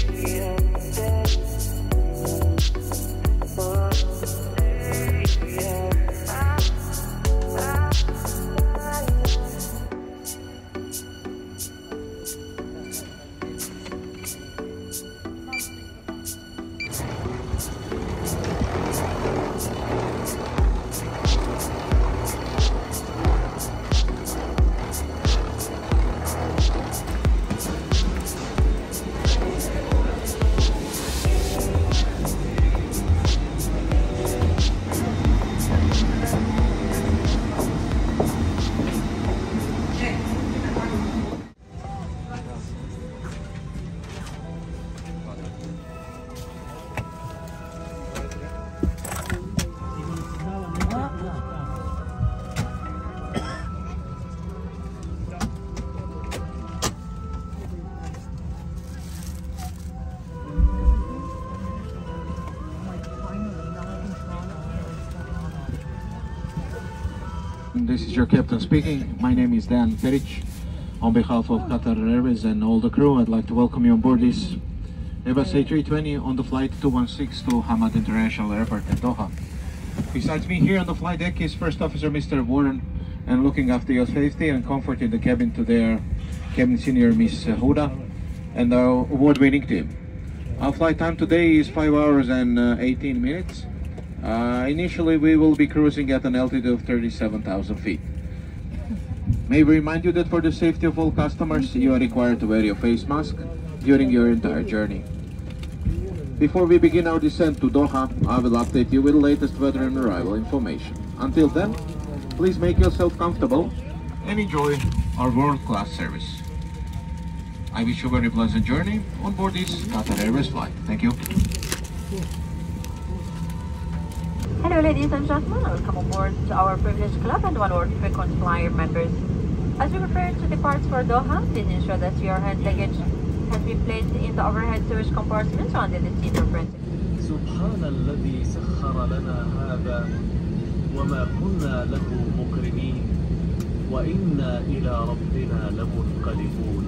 This is your captain speaking. My name is Dan Peric. On behalf of Qatar Airways and all the crew, I'd like to welcome you on board this Airbus A320 on the flight 216 to Hamad International Airport in Doha. Besides me here on the flight deck is First Officer Mr. Warren, and looking after your safety and comfort in the cabin to their cabin senior Miss Huda and our award-winning team. Our flight time today is 5 hours and 18 minutes. Initially we will be cruising at an altitude of 37,000 feet. May we remind you that for the safety of all customers, you are required to wear your face mask during your entire journey. Before we begin our descent to Doha, I will update you with the latest weather and arrival information. Until then, please make yourself comfortable and enjoy our world-class service. I wish you a very pleasant journey on board this Qatar Airways flight. Thank you. Hello ladies and gentlemen, welcome aboard to our privileged club and one of our frequent flyer members. As we prepare to depart for Doha, please ensure that your hand luggage has been placed in the overhead storage compartments under the seat of rented. سبحان الذي سخر لنا هذا وما كنا له مقرنين وإنا إلى ربنا لمنقلبون.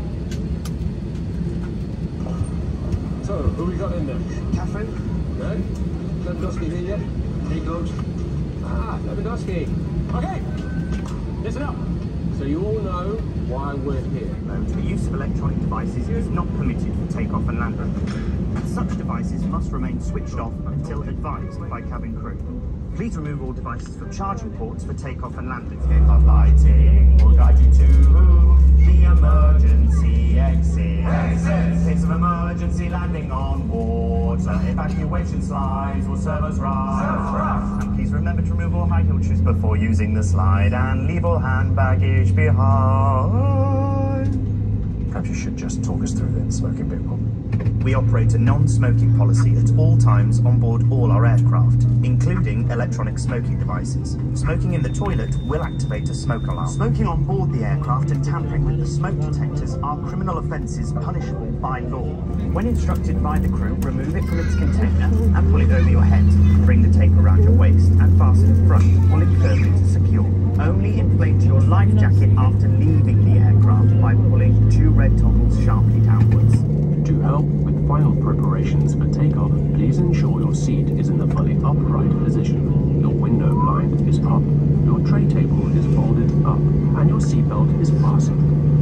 So, who we got in there? Catherine? No? Lewandowski here yet? Hey, coach. Ah, Lewandowski. Okay, listen up. So you all know why we're here. The use of electronic devices is not permitted for takeoff and landing. Such devices must remain switched off until advised by cabin crew. Please remove all devices from charging ports for takeoff and landing. Takeoff lighting will guide you to the emergency exit. In case of emergency landing on water, evacuation slides will serve as rough. And please remember to remove all high heel shoes before using the slide and leave all hand baggage behind. Perhaps you should just talk us through the smoking bit more. We operate a non-smoking policy at all times on board all our aircraft, including electronic smoking devices. Smoking in the toilet will activate a smoke alarm. Smoking on board the aircraft and tampering with the smoke detectors are criminal offences punishable by law. When instructed by the crew, remove it from its container and pull it over your head. Bring the tape around your waist and fasten the front, pull it firmly to secure. Only inflate your life jacket after leaving the aircraft by pulling 2 red toggles sharply downwards. To help with final preparations for takeoff, please ensure your seat is in the fully upright position. Your window blind is up, your tray table is folded up, and your seatbelt is fastened.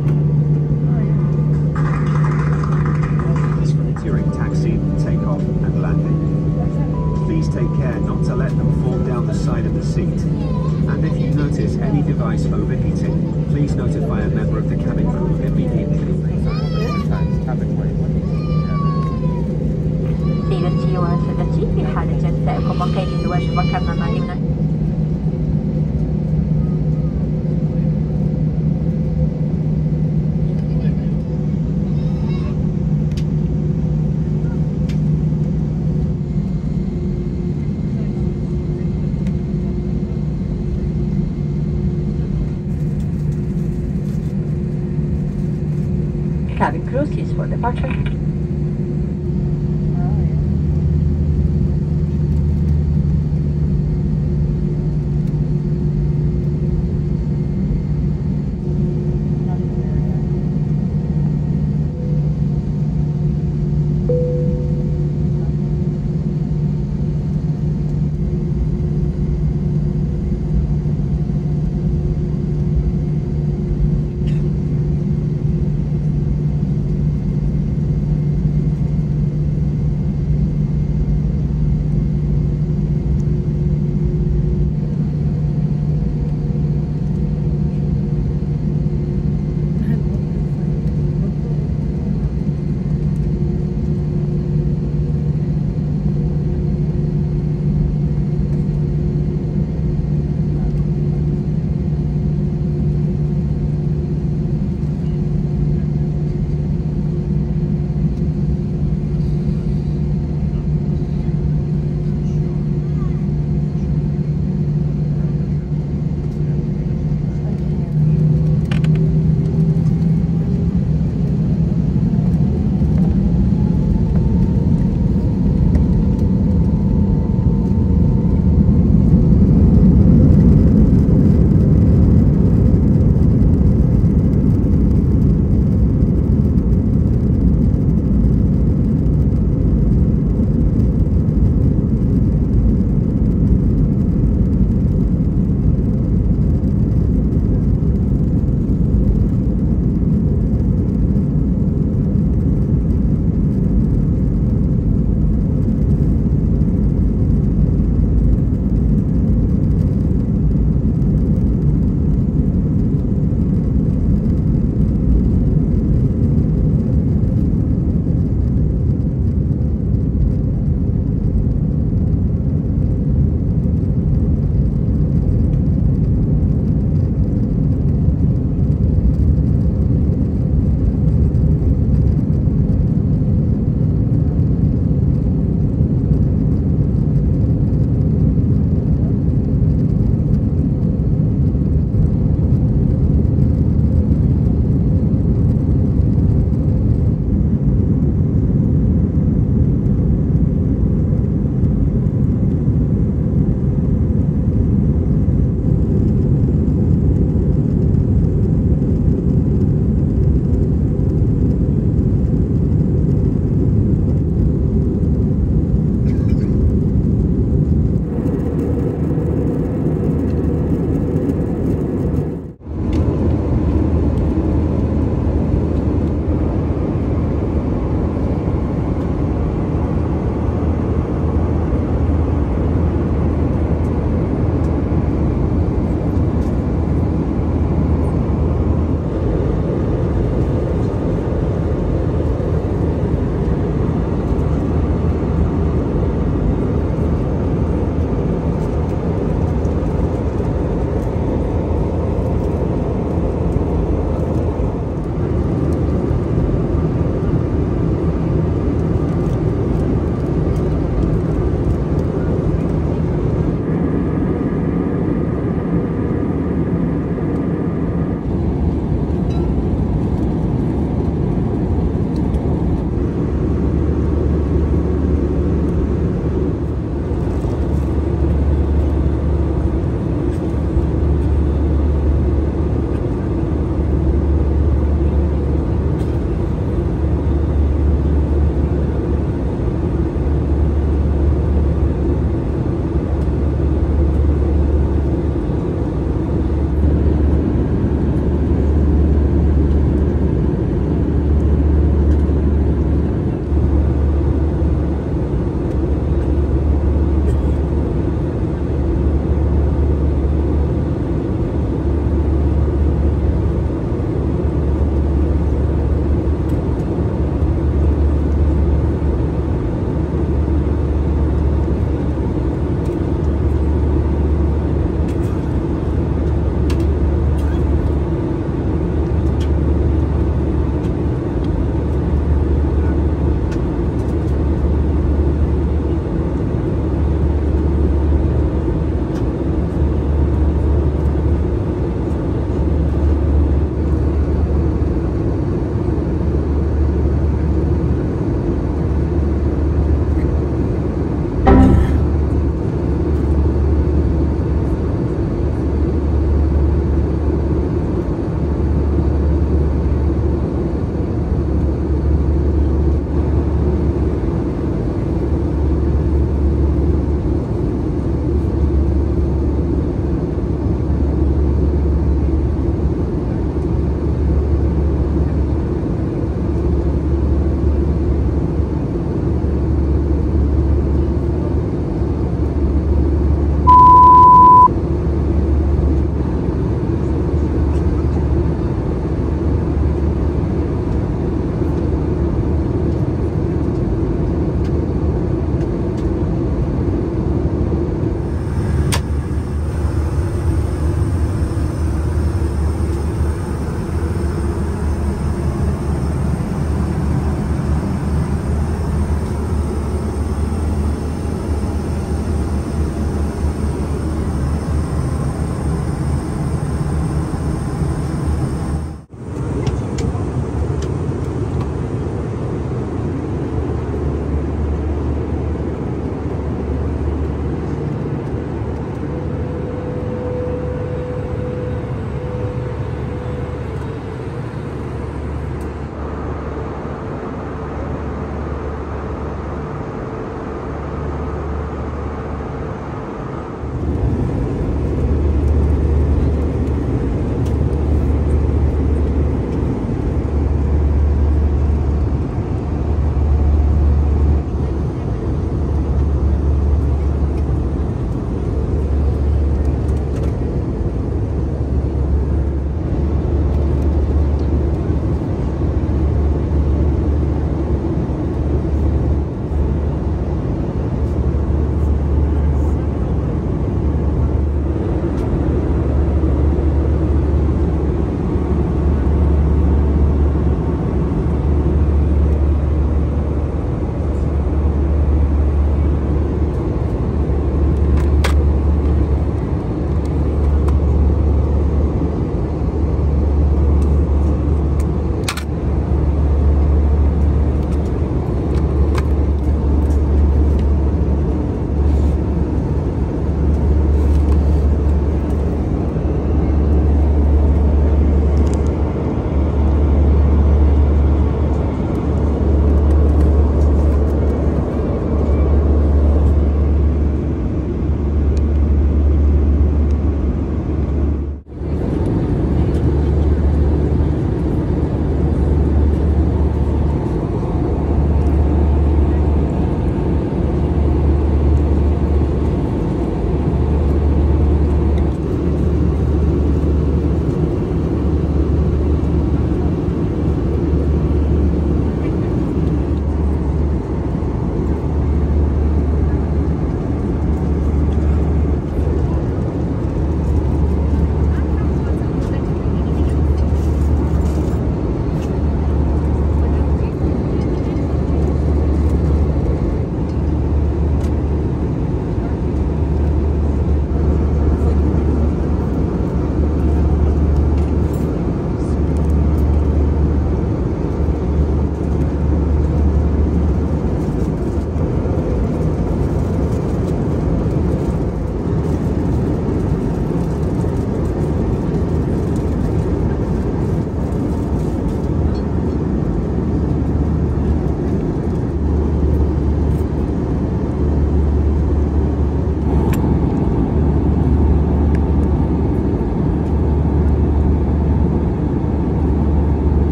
During taxi, takeoff, and landing. Please take care not to let them fall down the side of the seat. And if you notice any device overheating, please notify a member of the cabin crew immediately. سيدتي وسادتي، في حالة انتهائكم وكيد الواجب كما علمنا. Cabin crew seats for departure.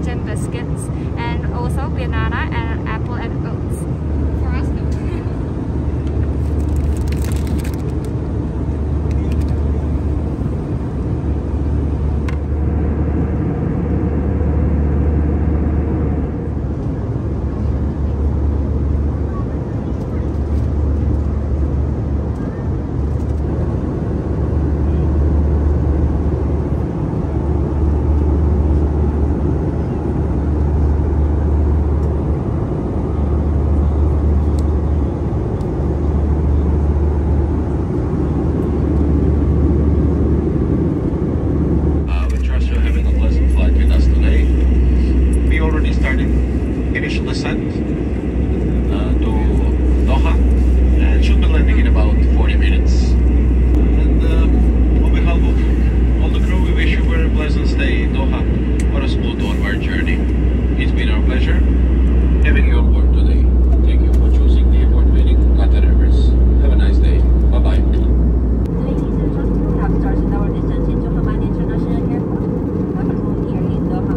collagen biscuits, and also banana and apple and oats. For us, no. Initial descent to Doha, and should be landing in about 40 minutes. And on behalf of all the crew, we wish you a very pleasant stay in Doha for a smooth onward journey. It's been our pleasure having you on board today. Thank you for choosing the award-winning Qatar Airways. Have a nice day. Bye-bye. Ladies and gentlemen, we have started our descent into Hamad International Airport. Welcome here in Doha.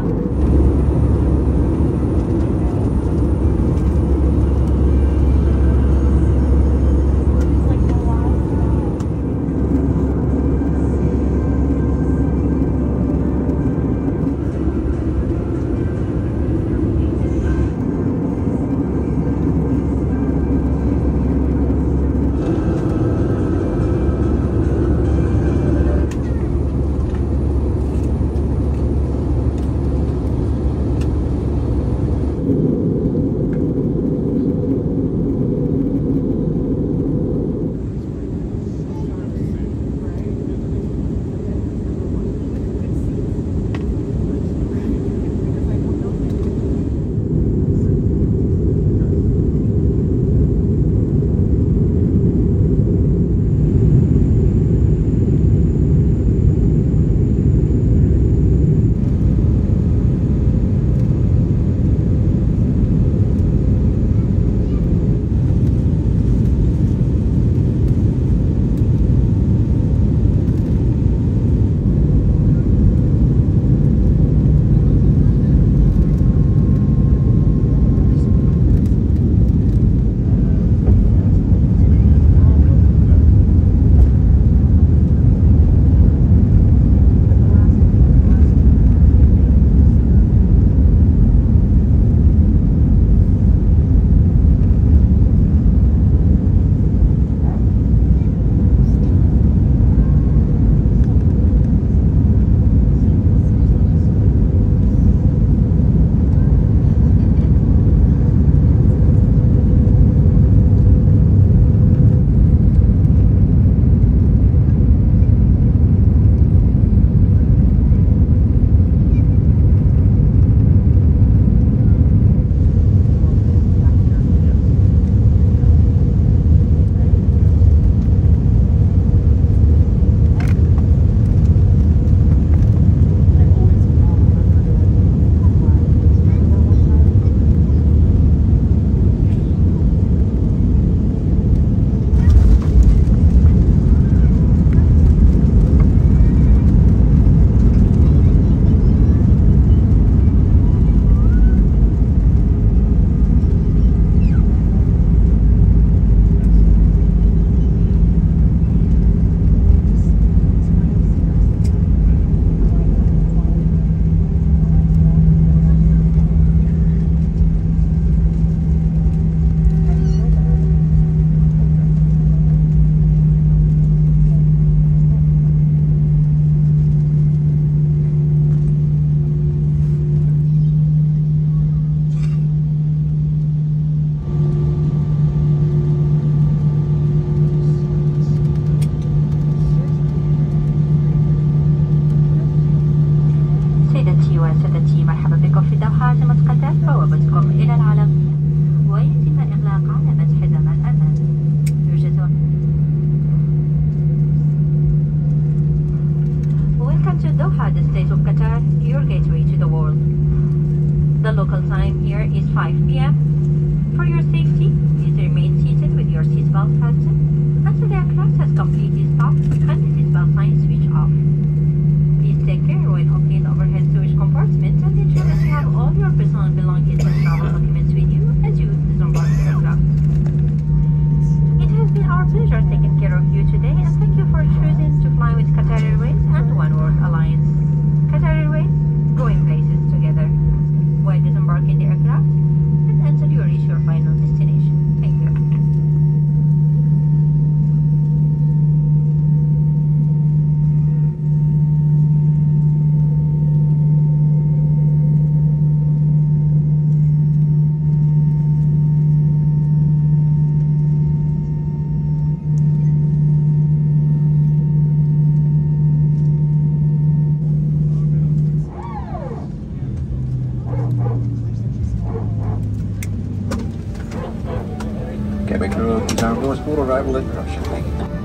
وسادتي، مرحبا بكم في دوحة عاصمة قطر، بوابتكم إلى العالم. ويتم إغلاق علامة حزام الأمان. يوجد Welcome to Doha, the state of Qatar, your gateway to the world. The local time here is 5 p.m. For your safety, please remain seated with your seatbelt fastened until the aircraft has completely stopped and the seatbelt sign switched off. Please take care when opening the overhead sewage compartments and ensure that you have all cargo is for arrival in Russia.